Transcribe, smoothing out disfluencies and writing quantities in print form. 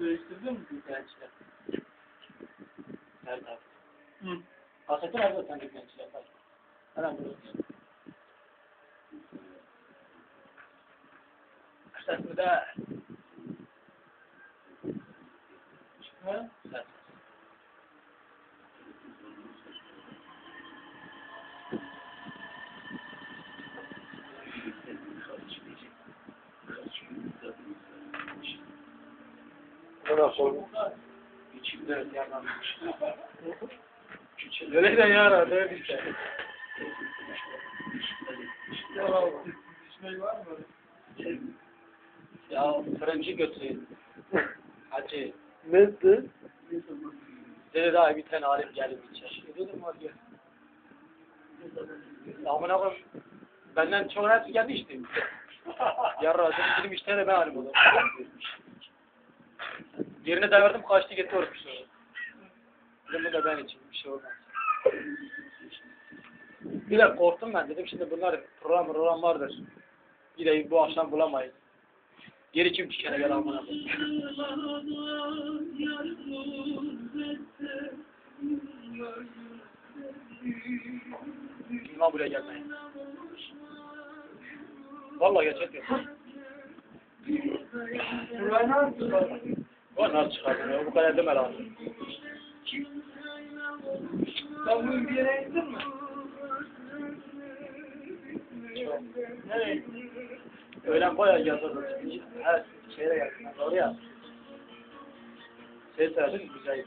Değiştirdin mi gençler? Nerede? Hı. Kaseti var zaten gençler. Hemen burası. Kaseti de. Çıkma. Ses. Buna koydum. İçimde yarlanmış. Öyle de yara değil işte. Şey var mı? Ya fırıncı götüreyim. Hacı. Nedir? Dedi daha bir tane alim gelip içer. Dedim var ya. Amına koyayım. Benden çok hepsi geldi işte. Yarra dedim işte de ben alim oldum. Yerine devirdim kaçtı gitti ormuş sonra. Dedim bu da ben için bir şey olmaz. Bir de korktum ben dedim şimdi bunlar program vardır. Bir de bu akşam bulamayız. Geri kim tükene gel amına koyayım. Kim lan buraya gelmeyin. Vallahi gerçek yok. Buraya ne yaptın? Bu nasıl çıkardın ya? Bu kadar deme lan. Sen bugün bir yere gittin mi? Nereye? Öğlen bayağı yazardı. Her şeye geldim. Doğru ya. Ses verdim güzel.